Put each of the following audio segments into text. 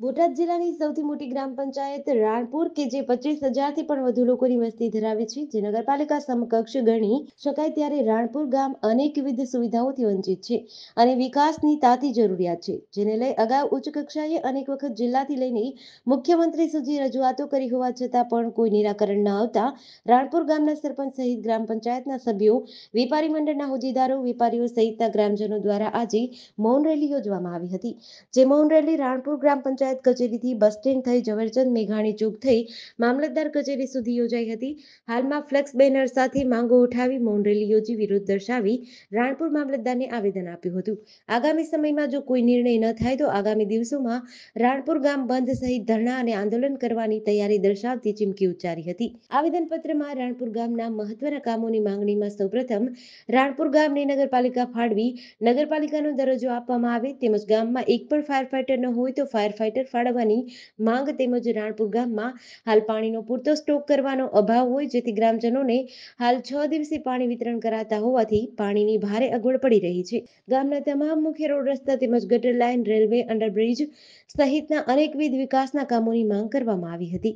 બોટાદ જિલ્લાની સૌથી મોટી ગ્રામ પંચાયત રાણપુર કે જે 25,000થી પણ વધુ લોકોની વસ્તી ધરાવે છે, જે નગરપાલિકા સમકક્ષ ગણી શકાય, ત્યારે રાણપુર ગામ અનેકવિધ સુવિધાઓથી વંચિત છે અને વિકાસની તાતી જરૂરિયાત છે, જેને લઈ અગાઉ ઉચ્ચ કક્ષાએ અનેક વખત જિલ્લાથી લઈને મુખ્યમંત્રી સુધી રજૂઆતો કરી હોવા છતાં પણ કોઈ નિરાકરણ ન આવતા રાણપુર ગામના સરપંચ સહિત ગ્રામ પંચાયતના સભ્યો, વેપારી મંડળના હોદ્દેદારો, વેપારીઓ સહિતના ગ્રામજનો દ્વારા આજે મૌન રેલી યોજવામાં આવી હતી, જે મૌન રેલી રાણપુર ગ્રામ પંચાયત કચેરીથી બસ સ્ટેન્ડ થઈ ઝવેરચંદ મેઘાણી ચોક થઈ મામલતદાર કચેરી સુધી યોજાઈ હતી। હાલમાં ફ્લેક્સ બેનર સાથે માંગો ઉઠાવી મૌન રેલી યોજી વિરોધ દર્શાવી રાણપુર મામલતદારને આવેદન આપ્યું હતું। આગામી સમયમાં જો કોઈ નિર્ણય ન થાય તો આગામી દિવસોમાં રાણપુર ગામ બંધ સહિત ધરણા અને આંદોલન કરવાની તૈયારી દર્શાવતી ચીમકી ઉચ્ચારી હતી। આવેદનપત્રમાં રાણપુર ગામના મહત્વના કામોની માંગણીમાં સૌપ્રથમ રાણપુર ગામને નગરપાલિકા ફાળવી નગરપાલિકાનો દરજ્જો આપવામાં આવે, તેમજ ગામમાં એક પણ ફાયર ફાઈટર ન હોય તો ફાયર ફાઈટર ફાળવવાની માંગ, તેમજ રાણપુર ગામમાં હાલ પાણીનો પૂરતો સ્ટોક કરવાનો અભાવ હોય, જેથી ગ્રામજનોને હાલ 6 દિવસે પાણી વિતરણ કરાતા હોવાથી પાણીની ભારે અગવડ પડી રહી છે। ગામના તમામ મુખ્ય રોડ રસ્તા તેમજ ગટર લાઇન, રેલવે અંડરબ્રિજ સહિતના અનેકવિધ વિકાસના કામોની માંગ કરવામાં આવી હતી।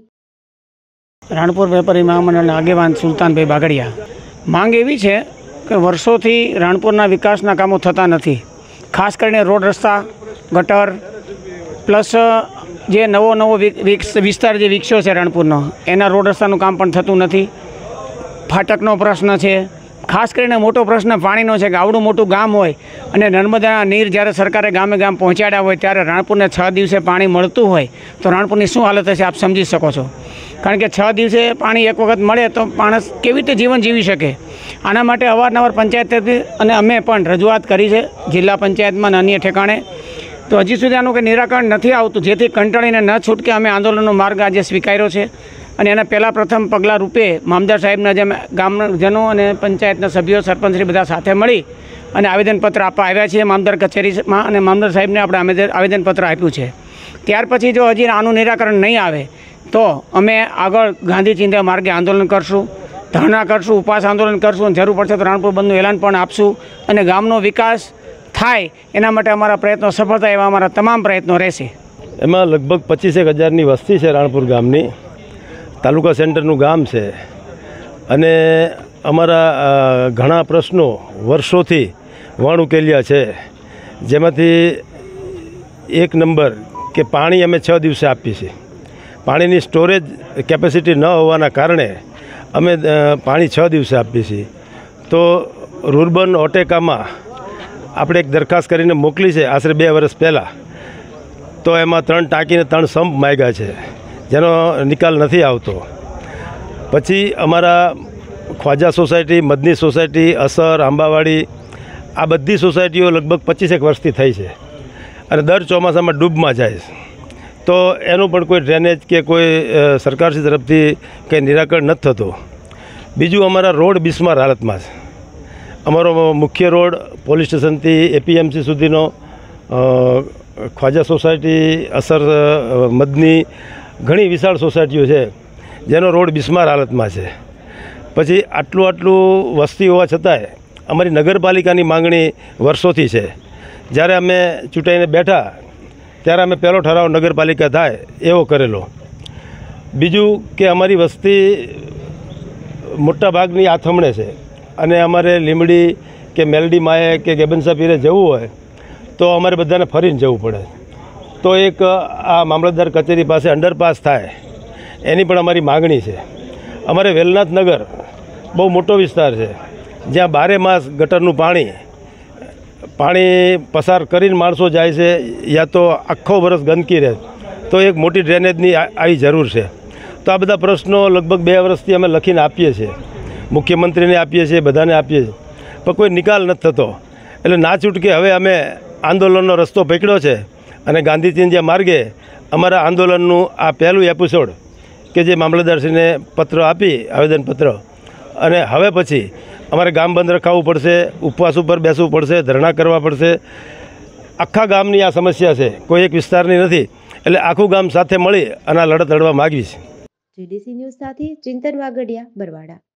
રાણપુર વેપારી મહામંડળના આગેવાન સુલતાનભાઈ બાગડિયા, માંગ એવી છે કે વર્ષોથી રાણપુરના વિકાસના કામો થતા નથી, ખાસ કરીને રોડ રસ્તા, ગટર પ્લસ જે નવો વિસ્તાર જે વિકસ્યો છે રાણપુરનો, એના રોડ રસ્તાનું કામ પણ થતું નથી। ફાટકનો પ્રશ્ન છે, ખાસ કરીને મોટો પ્રશ્ન પાણીનો છે કે આવડું મોટું ગામ હોય અને નર્મદાના નીર જ્યારે સરકારે ગામે ગામ પહોંચાડ્યા હોય ત્યારે રાણપુરને 6 દિવસે પાણી મળતું હોય તો રાણપુરની શું હાલત હશે આપ સમજી શકો છો। કારણ કે 6 દિવસે પાણી એક વખત મળે તો માણસ કેવી રીતે જીવન જીવી શકે। આના માટે અવારનવાર પંચાયત અને અમે પણ રજૂઆત કરી છે જિલ્લા પંચાયતમાં અને અન્ય ઠેકાણે, તો હજી સુધી આનું કંઈ નિરાકરણ નથી આવતું, જેથી કંટાળીને ન છૂટકે અમે આંદોલનનો માર્ગ આજે સ્વીકાર્યો છે। અને એના પહેલાં પ્રથમ પગલાં રૂપે મામદાર સાહેબના જે ગામજનો અને પંચાયતના સભ્યો, સરપંચશ્રી બધા સાથે મળી અને આવેદનપત્ર આપવા આવ્યા છીએ મામદાર કચેરીમાં, અને મામદાર સાહેબને આપણે આવેદનપત્ર આપ્યું છે। ત્યાર પછી જો હજી આનું નિરાકરણ નહીં આવે તો અમે આગળ ગાંધી ચિંધ્યા માર્ગે આંદોલન કરશું, ધરણા કરશું, ઉપવાસ આંદોલન કરશું, અને જરૂર પડશે તો રાણપુર બંધનું એલાન પણ આપશું, અને ગામનો વિકાસ થાય એના માટે અમારા પ્રયત્નો સફળ થાય એવા અમારા તમામ પ્રયત્નો રહેશે। એમાં લગભગ 25,000ની વસ્તી છે રાણપુર ગામની, તાલુકા સેન્ટરનું ગામ છે, અને અમારા ઘણા પ્રશ્નો વર્ષોથી વણ ઉકેલ્યા છે, જેમાંથી એક નંબર કે પાણી અમે 6 દિવસે આપીએ છીએ। પાણીની સ્ટોરેજ કેપેસિટી ન હોવાના કારણે અમે પાણી 6 દિવસે આપીએ છીએ। તો રૂરબન ઓટેકામાં આપણે એક દરખાસ્ત કરીને મોકલી છે આશરે 2 વર્ષ પહેલાં, તો એમાં 3 ટાંકીને 3 સંપ માંગ્યા છે, જેનો નિકાલ નથી આવતો। પછી અમારા ખ્વાજા સોસાયટી, મદની સોસાયટી, અસર, આંબાવાડી, આ બધી સોસાયટીઓ લગભગ 25 વર્ષથી થઈ છે અને દર ચોમાસામાં ડૂબમાં જાય છે, તો એનું પણ કોઈ ડ્રેનેજ કે કોઈ સરકારશ્રી તરફથી કંઈ નિરાકરણ નથી થતું। બીજું, અમારા રોડ બિસ્માર હાલતમાં છે। અમારો મુખ્ય રોડ પોલીસ સ્ટેશનથી એપીએમસી સુધીનો, ખ્વાજા સોસાયટી, અસર, મદની, ઘણી વિશાળ સોસાયટીઓ છે જેનો રોડ બિસ્માર હાલતમાં છે। પછી આટલું વસ્તી હોવા છતાંય અમારી નગરપાલિકાની માંગણી વર્ષોથી છે। જ્યારે અમે ચૂંટાઈને બેઠા ત્યારે અમે પહેલો ઠરાવ નગરપાલિકા થાય એવો કરેલો। બીજું કે અમારી વસ્તી મોટાભાગની આથમણે છે, અને અમારે લીમડી કે મેલડી માએ કે ગેબનસા પીરે જવું હોય તો અમારે બધાને ફરીને જવું પડે। તો એક આ મામલતદાર કચેરી પાસે અંડરપાસ થાય એની પણ અમારી માગણી છે। અમારે વેલનાથ નગર બહુ મોટો વિસ્તાર છે, જ્યાં 12 માસ ગટરનું પાણી પસાર કરીને માણસો જાય છે, યા તો આખો વર્ષ ગંદકી રહે, તો એક મોટી ડ્રેનેજની આવી જરૂર છે। તો આ બધા પ્રશ્નો લગભગ 2 વર્ષથી અમે લખીને આપીએ છીએ, મુખ્યમંત્રીને આપીએ છીએ, બધાને આપીએ છીએ, પણ કોઈ નિકાલ નથી થતો। એટલે ના છૂટકે હવે અમે આંદોલનનો રસ્તો પકડ્યો છે, અને ગાંધી ચિંધ્યા માર્ગે અમારા આંદોલનનું આ પહેલું એપિસોડ કે જે મામલતદારશ્રીને પત્ર આપી, આવેદનપત્ર, અને હવે પછી અમારે ગામ બંધ રખાવવું પડશે, ઉપવાસ ઉપર બેસવું પડશે, ધરણા કરવા પડશે। આખા ગામની આ સમસ્યા છે, કોઈ એક વિસ્તારની નથી, એટલે આખું ગામ સાથે મળી અને આ લડત લડવા માગીશ। જીડીસી ન્યૂઝ સાથે ચિંતન વાગડિયા, બરવાડા।